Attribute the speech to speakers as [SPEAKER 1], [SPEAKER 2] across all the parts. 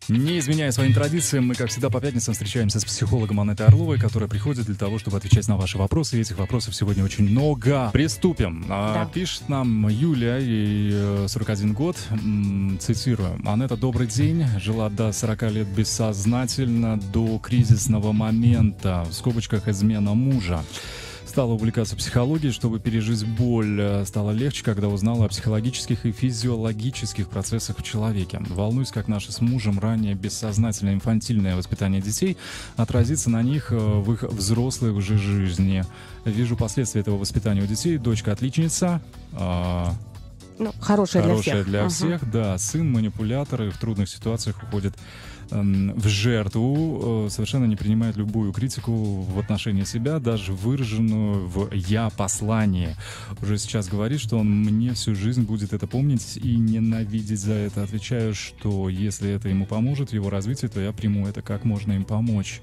[SPEAKER 1] Не изменяя своим традициям, мы, как всегда, по пятницам встречаемся с психологом Анетой Орловой, которая приходит для того, чтобы отвечать на ваши вопросы. И этих вопросов сегодня очень много. Приступим.
[SPEAKER 2] Да.
[SPEAKER 1] Пишет нам Юлия, ей 41 год. Цитирую. «Анетта, добрый день. Жила до 40 лет бессознательно, до кризисного момента, в скобочках измена мужа. Стала увлекаться психологией, чтобы пережить боль. Стало легче, когда узнала о психологических и физиологических процессах в человеке. Волнуюсь, как наше с мужем ранее бессознательное инфантильное воспитание детей отразится на них в их взрослой уже жизни. Вижу последствия этого воспитания у детей. Дочка отличница.
[SPEAKER 2] Хорошая
[SPEAKER 1] для всех. Да, сын манипулятор и в трудных ситуациях уходит в жертву, совершенно не принимает любую критику в отношении себя, даже выраженную в «я-послании». Уже сейчас говорит, что он мне всю жизнь будет это помнить и ненавидеть за это. Отвечаю, что если это ему поможет в его развитии, то я приму это, как можно им помочь.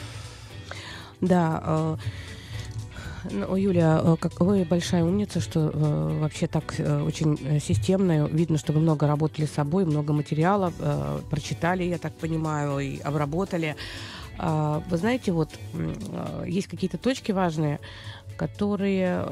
[SPEAKER 2] Да, Юля, как вы большая умница, что вообще так очень системно. Видно, что вы много работали с собой, много материала прочитали, я так понимаю, и обработали. Вы знаете, вот есть какие-то точки важные, которые...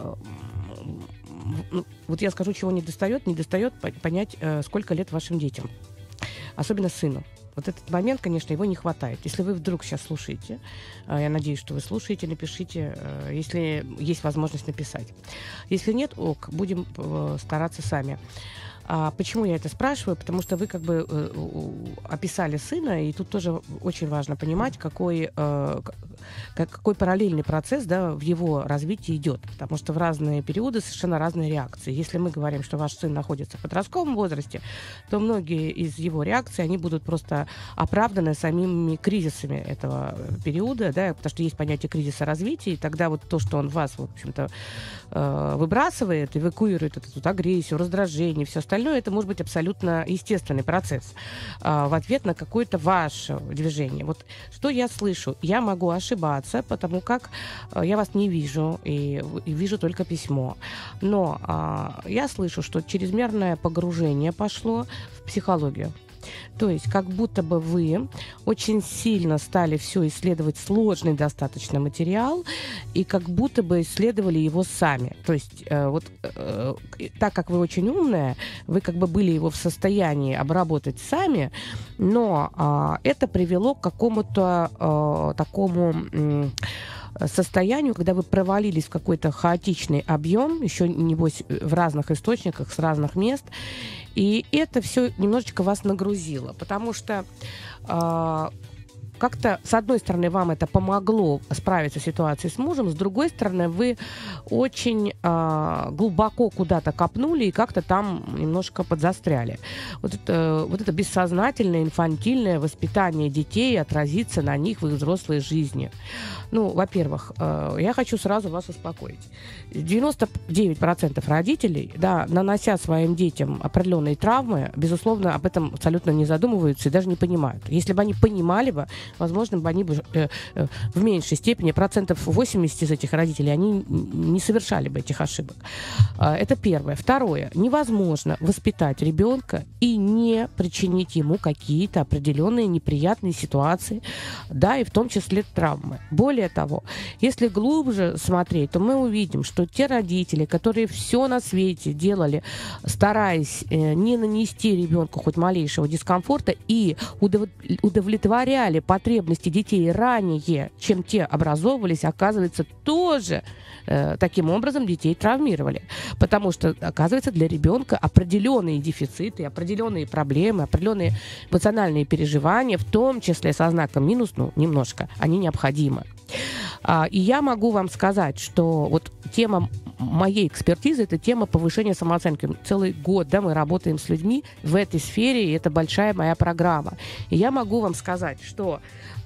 [SPEAKER 2] Вот я скажу, чего не достает понять, сколько лет вашим детям, особенно сыну. Вот этот момент, конечно, его не хватает. Если вы вдруг сейчас слушаете, я надеюсь, что вы слушаете, напишите, если есть возможность написать. Если нет, будем стараться сами. Почему я это спрашиваю? Потому что вы как бы описали сына, и тут тоже очень важно понимать, какой параллельный процесс, да, в его развитии идет. Потому что в разные периоды совершенно разные реакции. Если мы говорим, что ваш сын находится в подростковом возрасте, то многие из его реакций, они будут просто оправданы самими кризисами этого периода, да, потому что есть понятие кризиса развития, и тогда вот то, что он вас, в общем-то, выбрасывает, эвакуирует эту агрессию, раздражение, все остальное, это может быть абсолютно естественный процесс в ответ на какое-то ваше движение. Вот что я слышу? Я могу ошибаться, потому как я вас не вижу и вижу только письмо. Но я слышу, что чрезмерное погружение пошло в психологию. То есть как будто бы вы очень сильно стали все исследовать сложный достаточно материал и как будто бы исследовали его сами. То есть так как вы очень умная, вы как бы были его в состоянии обработать сами, но это привело к какому-то такому... состоянию, когда вы провалились в какой-то хаотичный объем, еще, небось, в разных источниках, с разных мест, и это все немножечко вас нагрузило, потому что как-то, с одной стороны, вам это помогло справиться с ситуацией с мужем, с другой стороны, вы очень глубоко куда-то копнули и как-то там немножко подзастряли. Вот это бессознательное, инфантильное воспитание детей отразится на них в их взрослой жизни. Ну, во-первых, я хочу сразу вас успокоить. 99% родителей, да, нанося своим детям определенные травмы, безусловно, об этом абсолютно не задумываются и даже не понимают. Если бы они понимали бы, возможно, бы они бы в меньшей степени, 80% из этих родителей, они не совершали бы этих ошибок. Это первое. Второе. Невозможно воспитать ребенка и не причинить ему какие-то определенные неприятные ситуации, да, и в том числе травмы. Более того, если глубже смотреть, то мы увидим, что те родители, которые все на свете делали, стараясь не нанести ребенку хоть малейшего дискомфорта и удовлетворяли потребности детей ранее, чем те образовывались, оказывается, тоже таким образом детей травмировали. Потому что, оказывается, для ребенка определенные дефициты, определенные проблемы, определенные эмоциональные переживания, в том числе со знаком минус, немножко, они необходимы. И я могу вам сказать, что вот тема моей экспертизы — это тема повышения самооценки. Целый год, да, мы работаем с людьми в этой сфере, и это большая моя программа. И я могу вам сказать, что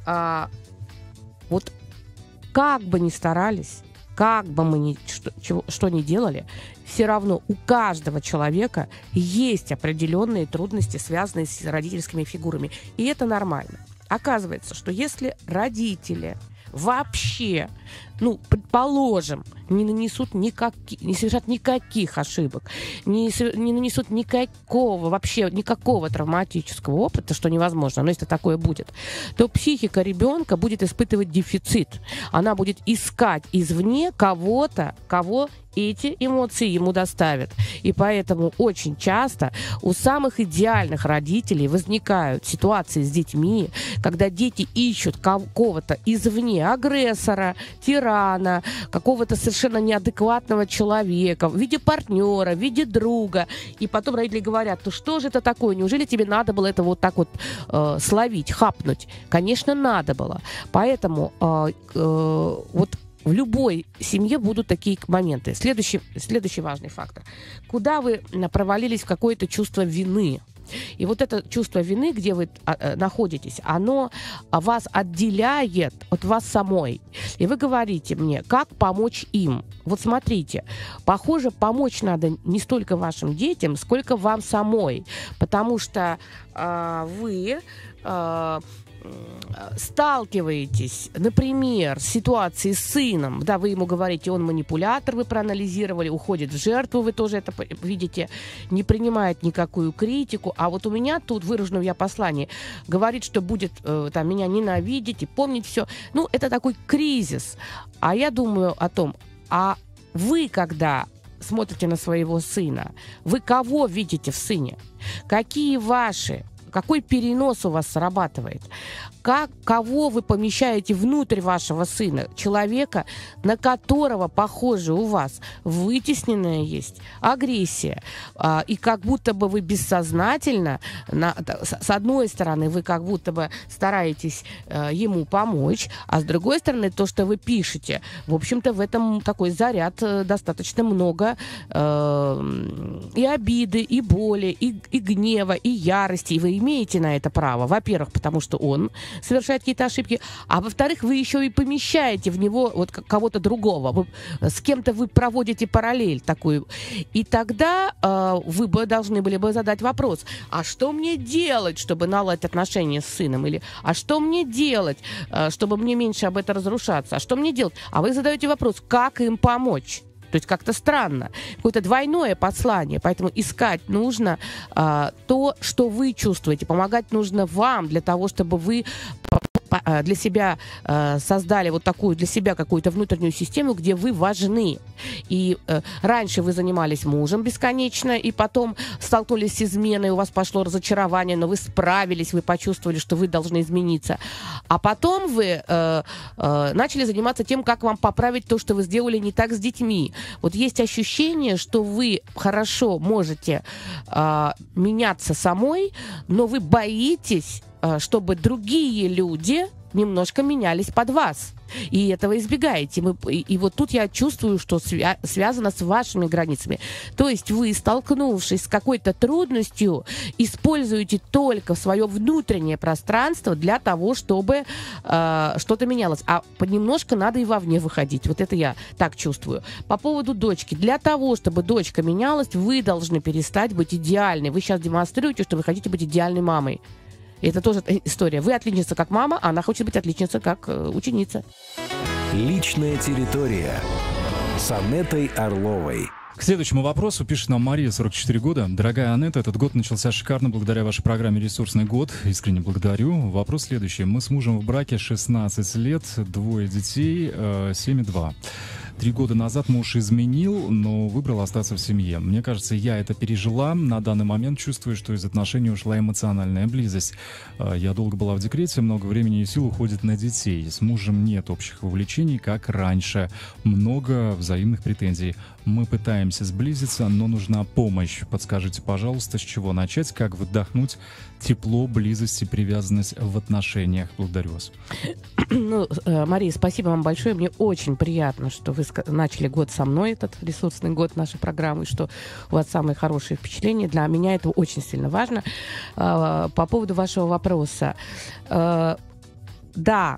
[SPEAKER 2] вот как бы ни старались, как бы мы что ни делали, все равно у каждого человека есть определенные трудности, связанные с родительскими фигурами. И это нормально. Оказывается, что если родители вообще, предположим, не совершат никаких ошибок, не нанесут никакого травматического опыта, что невозможно, но если такое будет, то психика ребенка будет испытывать дефицит. Она будет искать извне кого-то, кого эти эмоции ему доставят. И поэтому очень часто у самых идеальных родителей возникают ситуации с детьми, когда дети ищут какого-то извне, агрессора, тирана, какого-то совершенно неадекватного человека в виде партнера, в виде друга. И потом родители говорят: ну что же это такое? Неужели тебе надо было это вот так вот словить, хапнуть? Конечно, надо было. Поэтому вот в любой семье будут такие моменты. Следующий важный фактор. Куда вы провалились в какое-то чувство вины? И вот это чувство вины, где вы находитесь, оно вас отделяет от вас самой. И вы говорите мне, как помочь им. Вот смотрите, похоже, помочь надо не столько вашим детям, сколько вам самой. Потому что вы сталкиваетесь, например, с ситуацией с сыном, да, вы ему говорите, он манипулятор, вы проанализировали, уходит в жертву, вы тоже это видите, не принимает никакую критику, а вот у меня тут выражено я послание, говорит, что будет там меня ненавидеть и помнить все. Ну, это такой кризис. А я думаю о том, а вы, когда смотрите на своего сына, вы кого видите в сыне? Какой перенос у вас срабатывает? Кого вы помещаете внутрь вашего сына? Человека, на которого, похоже, у вас вытесненная есть агрессия. И как будто бы вы бессознательно, с одной стороны, вы как будто бы стараетесь ему помочь, а с другой стороны, то, что вы пишете, в общем-то, в этом такой заряд достаточно много и обиды, и боли, и гнева, и ярости. И вы имеете на это право. Во-первых, потому что он совершает какие-то ошибки, а во-вторых, вы еще и помещаете в него вот кого-то другого. С кем-то вы проводите параллель такую. И тогда вы бы должны были бы задать вопрос, а что мне делать, чтобы наладить отношения с сыном? Или а что мне делать, чтобы мне меньше об этом разрушаться? А что мне делать? А вы задаете вопрос, как им помочь? То есть как-то странно. Какое-то двойное послание. Поэтому искать нужно то, что вы чувствуете. Помогать нужно вам для того, чтобы вы для себя создали вот такую для себя какую-то внутреннюю систему, где вы важны. И раньше вы занимались мужем бесконечно, и потом столкнулись с изменой, у вас пошло разочарование, но вы справились, вы почувствовали, что вы должны измениться. А потом вы начали заниматься тем, как вам поправить то, что вы сделали не так с детьми. Вот есть ощущение, что вы хорошо можете меняться самой, но вы боитесь, чтобы другие люди немножко менялись под вас. И этого избегаете. И вот тут я чувствую, что связано с вашими границами. То есть вы, столкнувшись с какой-то трудностью, используете только свое внутреннее пространство для того, чтобы что-то менялось. А понемножку надо и вовне выходить. Вот это я так чувствую. По поводу дочки. Для того, чтобы дочка менялась, вы должны перестать быть идеальной. Вы сейчас демонстрируете, что вы хотите быть идеальной мамой. И это тоже история. Вы отличница как мама, а она хочет быть отличницей как ученица.
[SPEAKER 3] Личная территория с Анеттой Орловой.
[SPEAKER 1] К следующему вопросу пишет нам Мария, 44 года. Дорогая Анетта, этот год начался шикарно благодаря вашей программе «Ресурсный год». Искренне благодарю. Вопрос следующий. Мы с мужем в браке 16 лет, 2 детей, 7 и 2. 3 года назад муж изменил, но выбрал остаться в семье. Мне кажется, я это пережила. На данный момент чувствую, что из отношений ушла эмоциональная близость. Я долго была в декрете, много времени и сил уходит на детей. С мужем нет общих увлечений, как раньше. Много взаимных претензий. Мы пытаемся сблизиться, но нужна помощь. Подскажите, пожалуйста, с чего начать, как вдохнуть тепло, близость и привязанность в отношениях. Благодарю вас.
[SPEAKER 2] Ну, Мария, спасибо вам большое. Мне очень приятно, что вы начали год со мной, этот ресурсный год нашей программы, что у вас самые хорошие впечатления. Для меня это очень сильно важно. По поводу вашего вопроса. Да,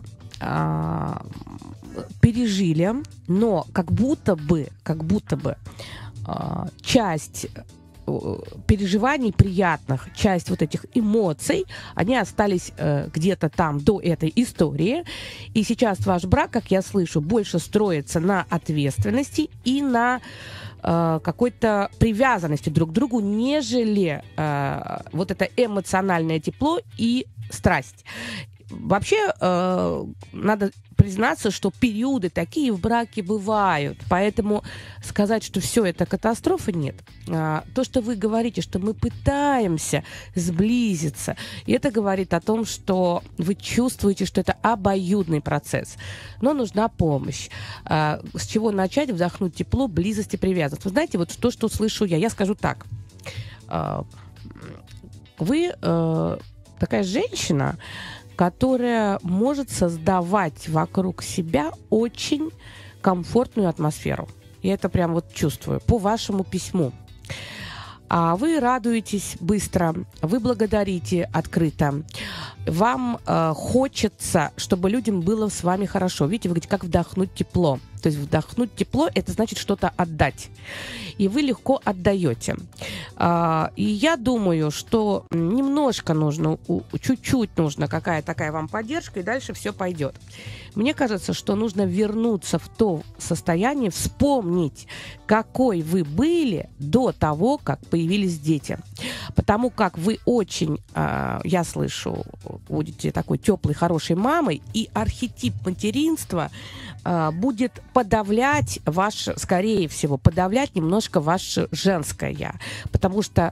[SPEAKER 2] пережили, но как будто бы часть переживаний приятных, часть вот этих эмоций, они остались где-то там до этой истории. И сейчас ваш брак, как я слышу, больше строится на ответственности и на какой-то привязанности друг к другу, нежели вот это эмоциональное тепло и страсть. Вообще, надо признаться, что периоды такие в браке бывают. Поэтому сказать, что все это катастрофа, нет. То, что вы говорите, что мы пытаемся сблизиться, и это говорит о том, что вы чувствуете, что это обоюдный процесс. Но нужна помощь. С чего начать? Вдохнуть тепло, близость и привязанность. Вы знаете, вот то, что слышу я скажу так. Вы такая женщина, которая может создавать вокруг себя очень комфортную атмосферу. Я это прям вот чувствую по вашему письму. А вы радуетесь быстро, вы благодарите открыто. Вам хочется, чтобы людям было с вами хорошо. Видите, вы говорите, как вдохнуть тепло. То есть вдохнуть тепло – это значит что-то отдать. И вы легко отдаете. И я думаю, что немножко нужно, чуть-чуть нужна какая-то такая вам поддержка, и дальше все пойдет. Мне кажется, что нужно вернуться в то состояние, вспомнить, какой вы были до того, как появились дети. Потому как вы очень, я слышу, будете такой теплой, хорошей мамой, и архетип материнства будет подавлять скорее всего, подавлять немножко ваше женское «я». Потому что,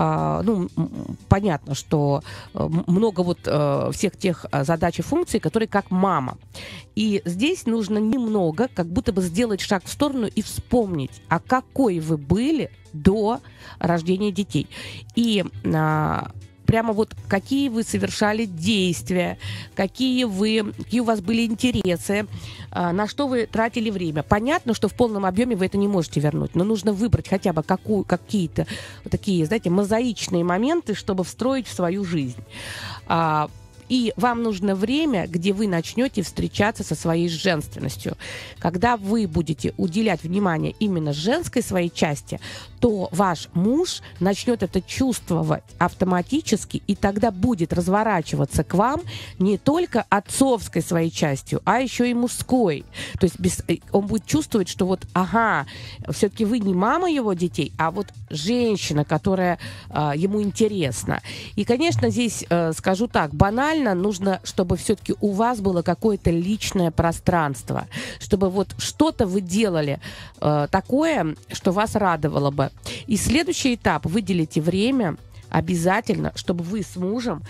[SPEAKER 2] понятно, что много вот всех тех задач и функций, которые как мама. И здесь нужно немного, как будто бы сделать шаг в сторону и вспомнить, а какой вы были до рождения детей. И прямо вот какие вы совершали действия, какие у вас были интересы, на что вы тратили время. Понятно, что в полном объеме вы это не можете вернуть, но нужно выбрать хотя бы какие-то вот такие, знаете, мозаичные моменты, чтобы встроить в свою жизнь. И вам нужно время, где вы начнете встречаться со своей женственностью. Когда вы будете уделять внимание именно женской своей части, то ваш муж начнет это чувствовать автоматически, и тогда будет разворачиваться к вам не только отцовской своей частью, а еще и мужской. То есть он будет чувствовать, что вот, все-таки вы не мама его детей, а вот женщина, которая ему интересна. И, конечно, здесь скажу так, банально, нужно, чтобы все-таки у вас было какое-то личное пространство, чтобы вот что-то вы делали такое, что вас радовало бы. И следующий этап: выделите время обязательно, чтобы вы с мужем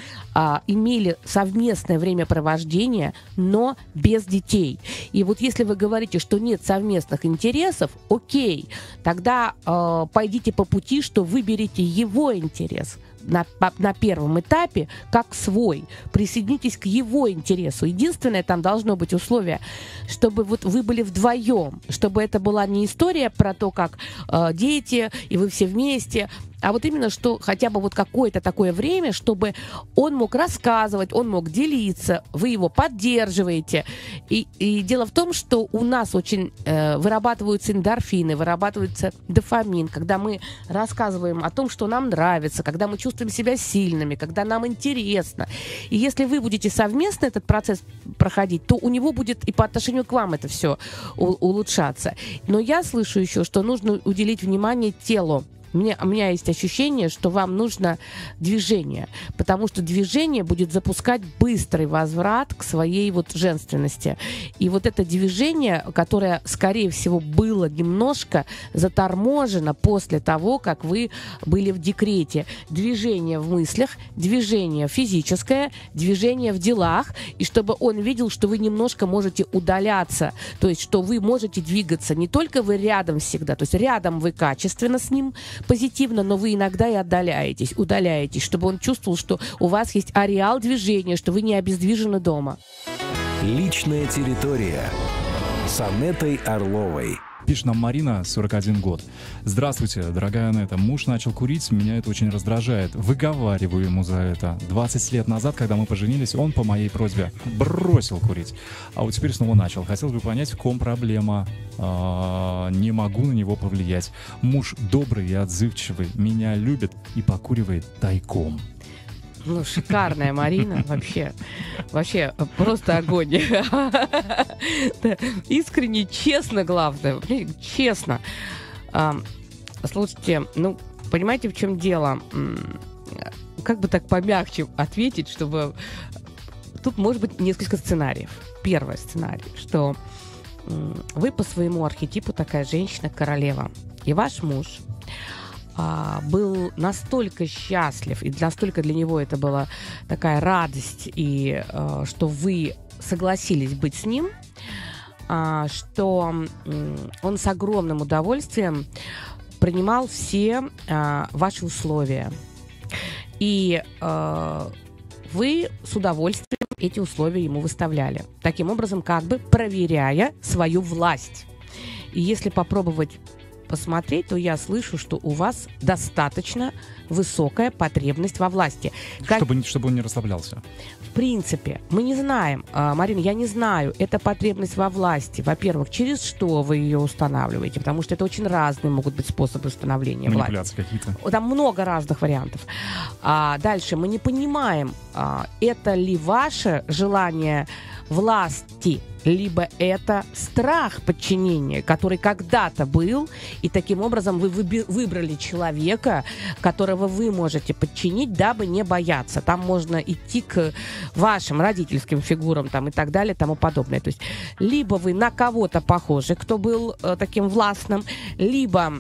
[SPEAKER 2] имели совместное времяпровождение, но без детей. И вот если вы говорите, что нет совместных интересов, окей, тогда пойдите по пути, что выберите его интерес на первом этапе как свой. Присоединитесь к его интересу. Единственное, там должно быть условие, чтобы вот вы были вдвоем, чтобы это была не история про то, как дети, и вы все вместе, а вот именно, что хотя бы вот какое-то такое время, чтобы он мог рассказывать, он мог делиться, вы его поддерживаете. И дело в том, что у нас очень вырабатываются эндорфины, вырабатывается дофамин, когда мы рассказываем о том, что нам нравится, когда мы чувствуем себя сильными, когда нам интересно. И если вы будете совместно этот процесс проходить, то у него будет и по отношению к вам это все улучшаться. Но я слышу еще, что нужно уделить внимание телу. У меня есть ощущение, что вам нужно движение, потому что движение будет запускать быстрый возврат к своей вот женственности. И вот это движение, которое, скорее всего, было немножко заторможено после того, как вы были в декрете. Движение в мыслях, движение физическое, движение в делах, и чтобы он видел, что вы немножко можете удаляться, то есть что вы можете двигаться, не только вы рядом всегда, то есть рядом вы качественно с ним, позитивно, но вы иногда и удаляетесь, чтобы он чувствовал, что у вас есть ареал движения, что вы не обездвижены дома.
[SPEAKER 3] Личная территория с Анетой Орловой.
[SPEAKER 1] Пишет нам Марина, 41 год. Здравствуйте, дорогая Анетта. Муж начал курить, меня это очень раздражает. Выговариваю ему за это. 20 лет назад, когда мы поженились, он по моей просьбе бросил курить. А вот теперь снова начал. Хотелось бы понять, в ком проблема. Не могу на него повлиять. Муж добрый и отзывчивый, меня любит и покуривает тайком.
[SPEAKER 2] Ну, шикарная Марина, вообще просто огонь. Искренне, честно, главное, честно. Слушайте, ну, понимаете, в чем дело? Как бы так помягче ответить, чтобы... Тут может быть несколько сценариев. Первый сценарий, что вы по своему архетипу такая женщина-королева, и ваш муж был настолько счастлив, и настолько для него это была такая радость, и что вы согласились быть с ним, что он с огромным удовольствием принимал все ваши условия. И вы с удовольствием эти условия ему выставляли. Таким образом, как бы проверяя свою власть. И если попробовать посмотреть, то я слышу, что у вас достаточно высокая потребность во власти.
[SPEAKER 1] Чтобы он не расслаблялся.
[SPEAKER 2] В принципе, мы не знаем, Марина, я не знаю, это потребность во власти. Во-первых, через что вы ее устанавливаете, потому что это очень разные могут быть способы установления власти.
[SPEAKER 1] Манипуляции какие-то.
[SPEAKER 2] Там много разных вариантов. Дальше мы не понимаем, это ли ваше желание власти, либо это страх подчинения, который когда-то был, и таким образом вы выбрали человека, которого вы можете подчинить, дабы не бояться. Там можно идти к вашим родительским фигурам там, и так далее, тому подобное. То есть либо вы на кого-то похожи, кто был таким властным, либо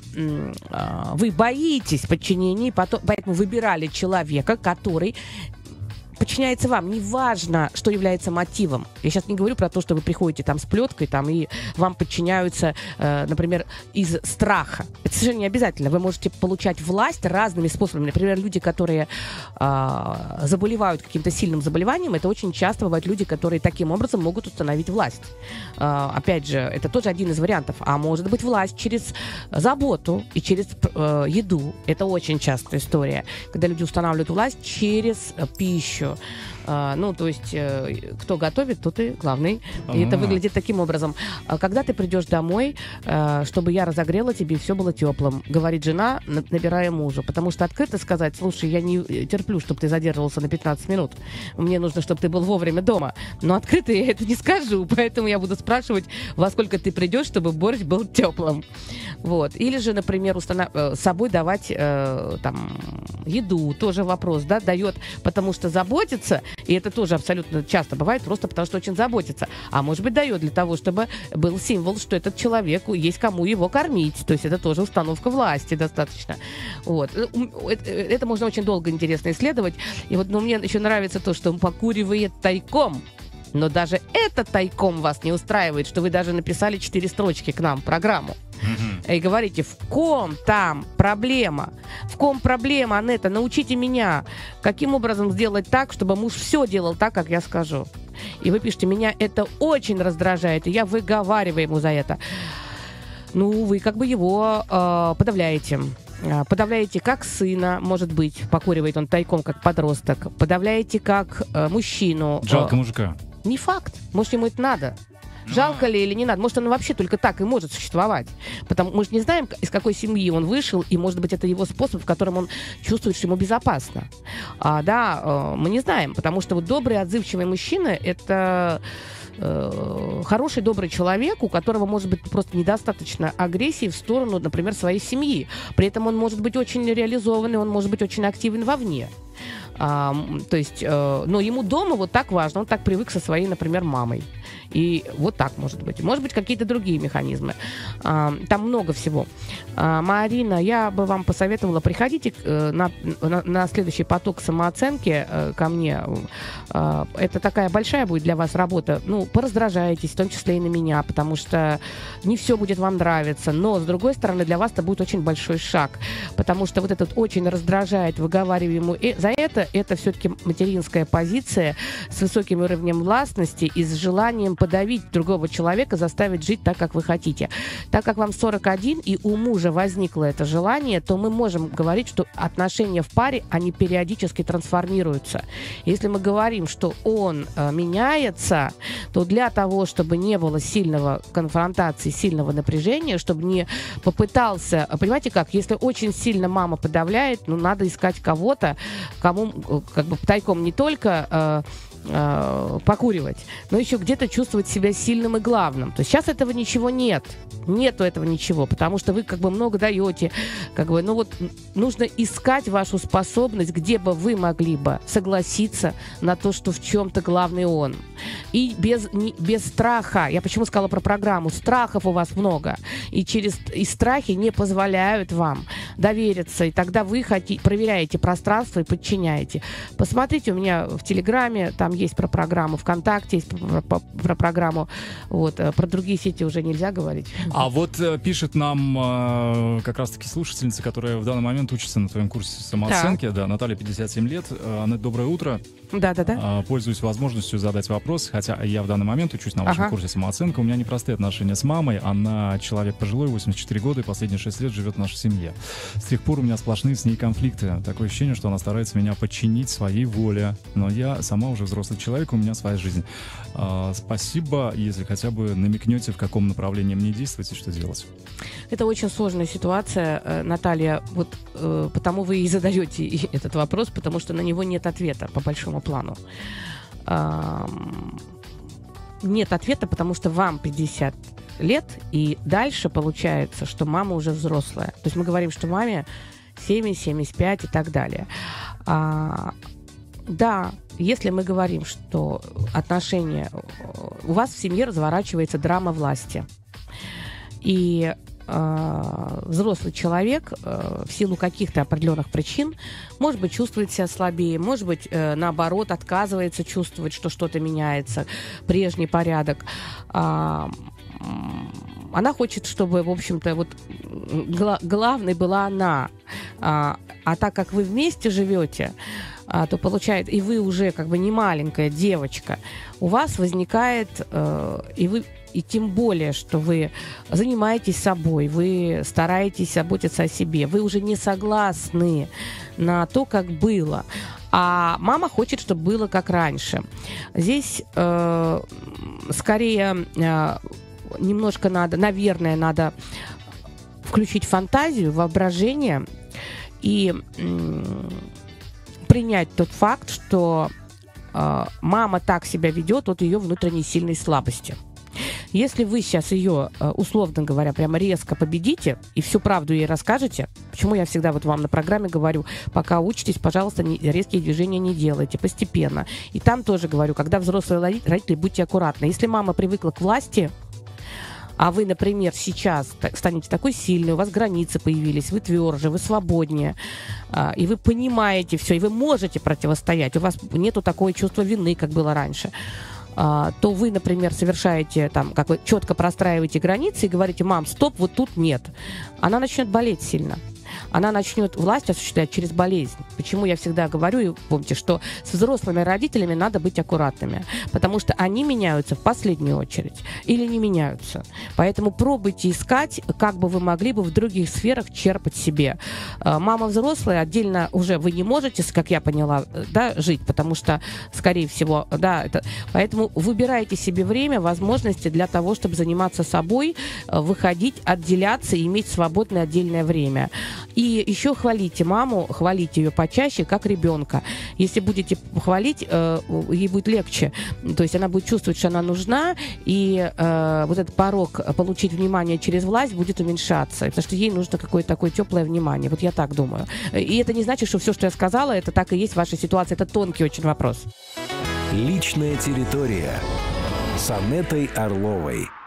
[SPEAKER 2] вы боитесь подчинения, поэтому выбирали человека, который подчиняется вам. Неважно, что является мотивом. Я сейчас не говорю про то, что вы приходите там с плеткой там, и вам подчиняются, например, из страха. Это совершенно не обязательно. Вы можете получать власть разными способами. Например, люди, которые заболевают каким-то сильным заболеванием, это очень часто бывают люди, которые таким образом могут установить власть. Опять же, это тоже один из вариантов. А может быть власть через заботу и через еду. Это очень частая история, когда люди устанавливают власть через пищу. Ну, то есть, кто готовит, тот и главный. И это выглядит таким образом. Когда ты придешь домой, чтобы я разогрела тебе, и все было теплым, говорит жена, набирая мужа. Потому что открыто сказать, слушай, я не терплю, чтобы ты задерживался на 15 минут. Мне нужно, чтобы ты был вовремя дома. Но открыто я это не скажу, поэтому я буду спрашивать, во сколько ты придешь, чтобы борщ был теплым. Вот. Или же, например, с собой давать там еду, тоже вопрос, да, дает, потому что заботится, и это тоже абсолютно часто бывает, просто потому что очень заботится. А может быть, дает для того, чтобы был символ, что этот человек, есть кому его кормить. То есть это тоже установка власти достаточно. Вот. Это можно очень долго интересно исследовать. И вот, но мне еще нравится то, что он покуривает тайком. Но даже это тайком вас не устраивает, что вы даже написали 4 строчки к нам в программу. И говорите, в ком там проблема? В ком проблема, Анетта? Научите меня, каким образом сделать так, чтобы муж все делал так, как я скажу. И вы пишете, меня это очень раздражает, и я выговариваю ему за это. Ну, вы как бы его подавляете. Подавляете как сына, может быть, покуривает он тайком, как подросток. Подавляете как мужчину.
[SPEAKER 1] Жалко мужика.
[SPEAKER 2] Не факт. Может, ему это надо. Жалко ли или не надо? Может, он вообще только так и может существовать. Потому мы же не знаем, из какой семьи он вышел, и, может быть, это его способ, в котором он чувствует, что ему безопасно. Мы не знаем, потому что вот добрый, отзывчивый мужчина — это хороший, добрый человек, у которого может быть просто недостаточно агрессии в сторону, например, своей семьи. При этом он может быть очень реализованный, он может быть очень активен вовне. То есть, но ему дома вот так важно, он так привык со своей, например, мамой. И вот так может быть. Может быть, какие-то другие механизмы. Там много всего. Марина, я бы вам посоветовала, приходите на следующий поток самооценки ко мне. Это такая большая будет для вас работа. Ну, пораздражаетесь, в том числе и на меня, потому что не все будет вам нравиться. Но, с другой стороны, для вас это будет очень большой шаг. Потому что вот этот очень раздражает, выговариваемый за это это все-таки материнская позиция с высоким уровнем властности и с желанием подавить другого человека, заставить жить так, как вы хотите. Так как вам 41 и у мужа возникло это желание, то мы можем говорить, что отношения в паре, они периодически трансформируются. Если мы говорим, что он меняется, то для того, чтобы не было сильного конфронтации, сильного напряжения, чтобы не попытался... Понимаете как? Если очень сильно мама подавляет, ну, надо искать кого-то, кому как бы тайком не только... покуривать, но еще где-то чувствовать себя сильным и главным. То есть сейчас этого ничего нет. Нету этого ничего, потому что вы как бы много даете. Как бы, ну вот нужно искать вашу способность, где бы вы могли бы согласиться на то, что в чем-то главный он. И без страха. Я почему сказала про программу? Страхов у вас много. И страхи не позволяют вам довериться. И тогда вы проверяете пространство и подчиняете. Посмотрите у меня в Телеграме, там есть про программу, ВКонтакте есть про программу. Вот, про другие сети уже нельзя говорить.
[SPEAKER 1] А вот пишет нам как раз-таки слушательница, которая в данный момент учится на твоем курсе самооценки. Да, Наталья, 57 лет. Анет, доброе утро.
[SPEAKER 2] Да.
[SPEAKER 1] Пользуюсь возможностью задать вопрос, хотя я в данный момент учусь на вашем курсе самооценка. У меня непростые отношения с мамой. Она человек пожилой, 84 года, и последние 6 лет живет в нашей семье. С тех пор у меня сплошные с ней конфликты. Такое ощущение, что она старается меня подчинить своей воле. Но я сама уже взрослый человек, у меня своя жизнь. Спасибо, если хотя бы намекнете, в каком направлении мне действовать и что делать.
[SPEAKER 2] Это очень сложная ситуация, Наталья. Вот потому вы и задаете этот вопрос, потому что на него нет ответа по большому плану. Нет ответа, потому что вам 50 лет, и дальше получается, что мама уже взрослая. То есть мы говорим, что маме 70, 75 и так далее. Да, если мы говорим, что отношения... У вас в семье разворачивается драма власти. И взрослый человек в силу каких-то определенных причин, может быть, чувствует себя слабее, может быть, наоборот, отказывается чувствовать, что что-то меняется, прежний порядок. Она хочет, чтобы, в общем-то, вот главной была она. А так как вы вместе живете, то получается, и вы уже как бы не маленькая девочка, у вас возникает, и тем более, что вы занимаетесь собой, вы стараетесь заботиться о себе, вы уже не согласны на то, как было. А мама хочет, чтобы было как раньше. Здесь скорее немножко наверное, надо включить фантазию, воображение и принять тот факт, что мама так себя ведет от ее внутренней сильной слабости. Если вы сейчас ее, условно говоря, прямо резко победите и всю правду ей расскажете, почему я всегда вот вам на программе говорю, пока учитесь, пожалуйста, резкие движения не делайте, постепенно. И там тоже говорю, когда взрослые родители, будьте аккуратны. Если мама привыкла к власти, а вы, например, сейчас станете такой сильной, у вас границы появились, вы тверже, вы свободнее, и вы понимаете все, и вы можете противостоять, у вас нету такого чувства вины, как было раньше, то вы, например, совершаете, там, как вы четко простраиваете границы и говорите: мам, стоп, вот тут нет. Она начнет болеть сильно. Она начнет власть осуществлять через болезнь. Почему я всегда говорю, и помните, что с взрослыми родителями надо быть аккуратными, потому что они меняются в последнюю очередь или не меняются. Поэтому пробуйте искать, как бы вы могли бы в других сферах черпать себе. Мама взрослая, отдельно уже вы не можете, как я поняла, да, жить, потому что, скорее всего, да, поэтому выбирайте себе время, возможности для того, чтобы заниматься собой, выходить, отделяться и иметь свободное отдельное время. И еще хвалите маму, хвалите ее почаще, как ребенка. Если будете хвалить, ей будет легче. То есть она будет чувствовать, что она нужна, и вот этот порог получить внимание через власть будет уменьшаться. Потому что ей нужно какое-то такое теплое внимание. Вот я так думаю. И это не значит, что все, что я сказала, это так и есть в вашей ситуации. Это тонкий очень вопрос.
[SPEAKER 3] Личная территория с Анетой Орловой.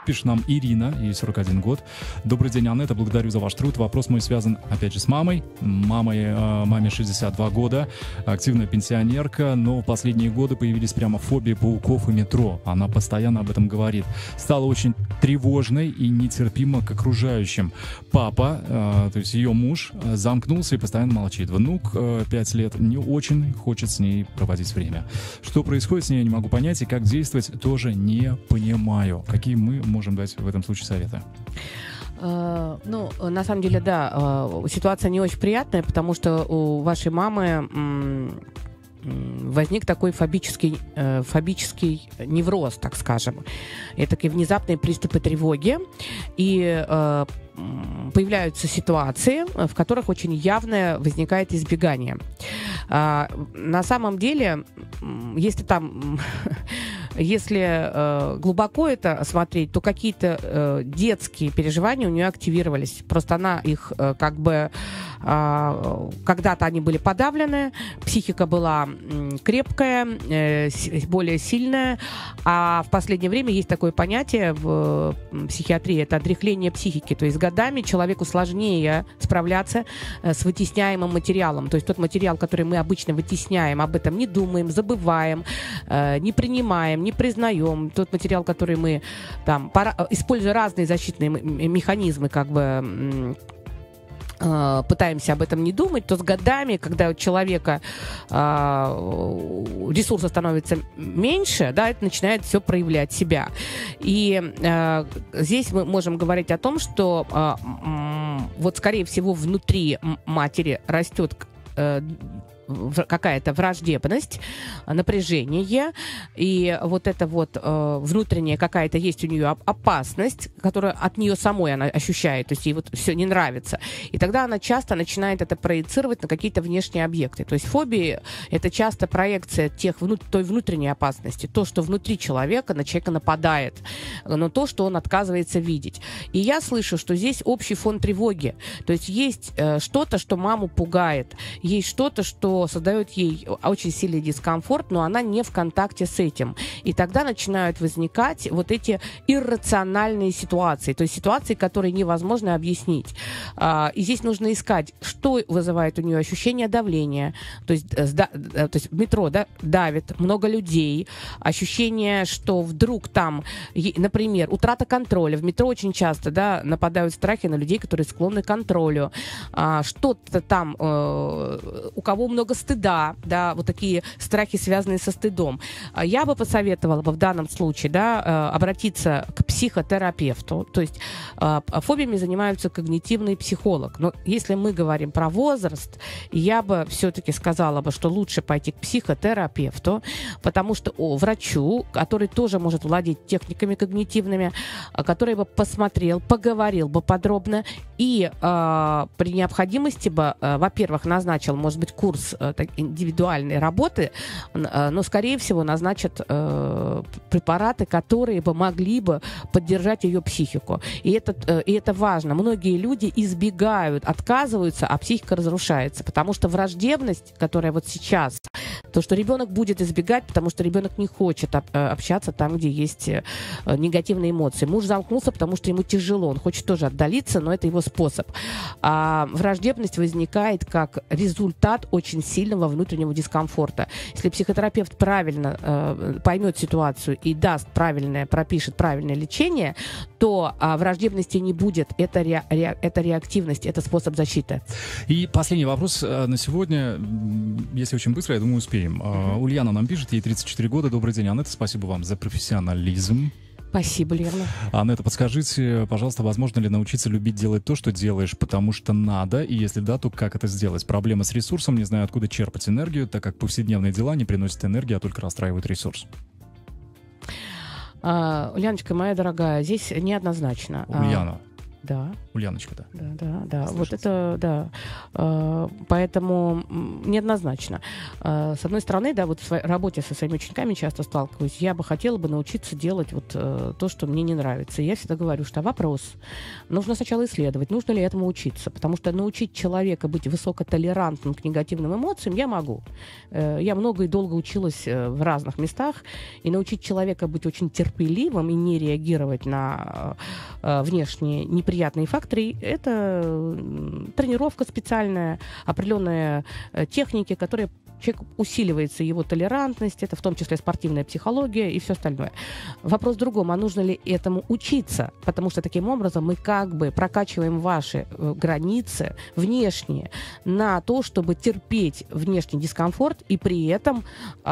[SPEAKER 1] Пишет нам Ирина, ей 41 год. Добрый день, Анетта, благодарю за ваш труд. Вопрос мой связан, опять же, с мамой. Маме 62 года, активная пенсионерка, но в последние годы появились прямо фобии пауков и метро. Она постоянно об этом говорит. Стала очень тревожной и нетерпима к окружающим. Папа, то есть ее муж, замкнулся и постоянно молчит. Внук 5 лет не очень хочет с ней проводить время. Что происходит с ней, я не могу понять, и как действовать, тоже не понимаю. Какие мы можем дать в этом случае советы?
[SPEAKER 2] Ну, на самом деле, да, ситуация не очень приятная, потому что у вашей мамы возник такой фобический невроз, так скажем. Это такие внезапные приступы тревоги. И появляются ситуации, в которых очень явно возникает избегание. На самом деле, если глубоко это смотреть, то какие-то детские переживания у нее активировались. Просто она их когда-то они были подавлены, психика была крепкая, более сильная, а в последнее время есть такое понятие в психиатрии, это отряхление психики, то есть годами человеку сложнее справляться с вытесняемым материалом, то есть тот материал, который мы обычно вытесняем, об этом не думаем, забываем, не принимаем, не признаем, тот материал, который мы используя разные защитные механизмы, пытаемся об этом не думать, то с годами, когда у человека ресурса становится меньше, да, это начинает все проявлять себя. И здесь мы можем говорить о том, что вот, скорее всего, внутри матери растет какая-то враждебность, напряжение, и вот эта вот внутренняя какая-то есть у нее опасность, которую от нее самой она ощущает, то есть ей вот все не нравится. И тогда она часто начинает это проецировать на какие-то внешние объекты. То есть фобии — это часто проекция той внутренней опасности, то, что внутри человека на человека нападает, но то, что он отказывается видеть. И я слышу, что здесь общий фон тревоги, то есть есть что-то, что маму пугает, есть что-то, что создает ей очень сильный дискомфорт, но она не в контакте с этим. И тогда начинают возникать вот эти иррациональные ситуации, то есть ситуации, которые невозможно объяснить. И здесь нужно искать, что вызывает у нее ощущение давления, то есть в метро давит много людей, ощущение, что вдруг там, например, утрата контроля. В метро очень часто нападают страхи на людей, которые склонны к контролю. Что-то там, у кого много стыда, вот такие страхи, связанные со стыдом. Я бы посоветовала в данном случае, обратиться к психотерапевту. То есть фобиями занимается когнитивный психолог. Но если мы говорим про возраст, я бы все-таки сказала бы, что лучше пойти к психотерапевту, потому что врачу, который тоже может владеть техниками когнитивными, который бы посмотрел, поговорил бы подробно и при необходимости бы, во-первых, назначил, может быть, курс индивидуальной работы, но, скорее всего, назначат препараты, которые бы могли бы поддержать ее психику. И это важно. Многие люди избегают, отказываются, а психика разрушается, потому что враждебность, которая вот сейчас, то, что ребенок будет избегать, потому что ребенок не хочет общаться там, где есть негативные эмоции. Муж замкнулся, потому что ему тяжело, он хочет тоже отдалиться, но это его способ. А враждебность возникает как результат очень сильного внутреннего дискомфорта. Если психотерапевт правильно поймет ситуацию и пропишет правильное лечение, то враждебности не будет. Это реактивность, это способ защиты.
[SPEAKER 1] И последний вопрос на сегодня. Если очень быстро, я думаю, успеем. Ульяна нам пишет, ей 34 года. Добрый день, Анетта, спасибо вам за профессионализм.
[SPEAKER 2] Спасибо, Лерна.
[SPEAKER 1] Анетта, подскажите, пожалуйста, возможно ли научиться любить делать то, что делаешь, потому что надо, и если да, то как это сделать? Проблема с ресурсом, не знаю, откуда черпать энергию, так как повседневные дела не приносят энергии, а только расстраивают ресурс.
[SPEAKER 2] Ульяночка, моя дорогая, здесь неоднозначно.
[SPEAKER 1] Ульяна.
[SPEAKER 2] Да.
[SPEAKER 1] Ульяночка-то.
[SPEAKER 2] Да. Вот это, да. Поэтому неоднозначно. С одной стороны, да, вот в своей работе со своими учениками часто сталкиваюсь. Я бы хотела бы научиться делать вот то, что мне не нравится. И я всегда говорю, что вопрос нужно сначала исследовать, нужно ли этому учиться. Потому что научить человека быть высокотолерантным к негативным эмоциям я могу. Я много и долго училась в разных местах. И научить человека быть очень терпеливым и не реагировать на внешние неприятные факторы, это тренировка специальная, определенные техники, которые человек усиливается, его толерантность, это в том числе спортивная психология и все остальное. Вопрос в другом, а нужно ли этому учиться? Потому что таким образом мы как бы прокачиваем ваши границы внешние на то, чтобы терпеть внешний дискомфорт и при этом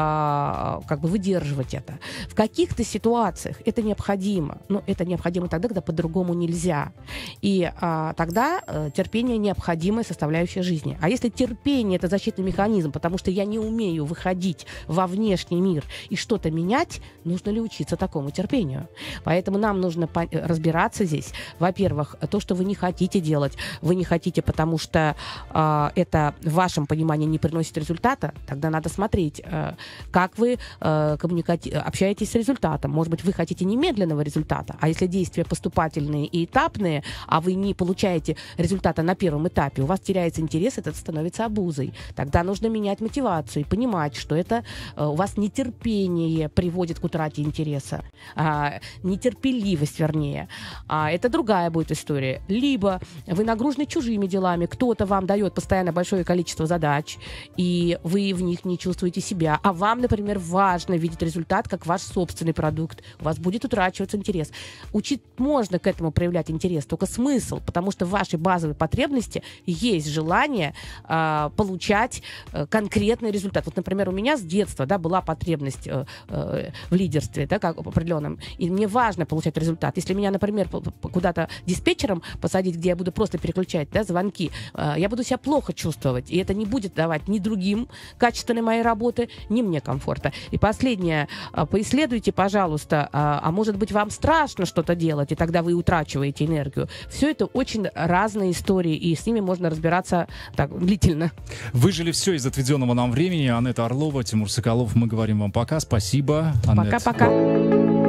[SPEAKER 2] как бы выдерживать это. В каких-то ситуациях это необходимо, но это необходимо тогда, когда по-другому нельзя. И тогда терпение необходимая составляющая жизни. А если терпение — это защитный механизм, потому что я не умею выходить во внешний мир и что-то менять, нужно ли учиться такому терпению? Поэтому нам нужно разбираться здесь. Во-первых, то, что вы не хотите делать, вы не хотите, потому что это в вашем понимании не приносит результата, тогда надо смотреть, как вы общаетесь с результатом. Может быть, вы хотите немедленного результата, а если действия поступательные и этапные, а вы не получаете результата на первом этапе, у вас теряется интерес, это становится обузой. Тогда нужно менять мотивацию и понимать, что это у вас нетерпение приводит к утрате интереса, нетерпеливость, вернее. Это другая будет история. Либо вы нагружены чужими делами, кто-то вам дает постоянно большое количество задач, и вы в них не чувствуете себя, а вам, например, важно видеть результат как ваш собственный продукт. У вас будет утрачиваться интерес. Учить можно к этому проявлять интерес, только смысл, потому что в вашей базовой потребности есть желание получать конкретный результат. Вот, например, у меня с детства, да, была потребность в лидерстве, да, как определенном, и мне важно получать результат. Если меня, например, куда-то диспетчером посадить, где я буду просто переключать, да, звонки, я буду себя плохо чувствовать, и это не будет давать ни другим качественной моей работы, ни мне комфорта. И последнее, поисследуйте, пожалуйста, а может быть, вам страшно что-то делать, и тогда вы утрачиваете энергию. Все это очень разные истории, и с ними можно разбираться так длительно.
[SPEAKER 1] Выжили все из отведенного нам времени. Анетта Орлова, Тимур Соколов. Мы говорим вам пока. Спасибо, Анетта.
[SPEAKER 2] Пока-пока.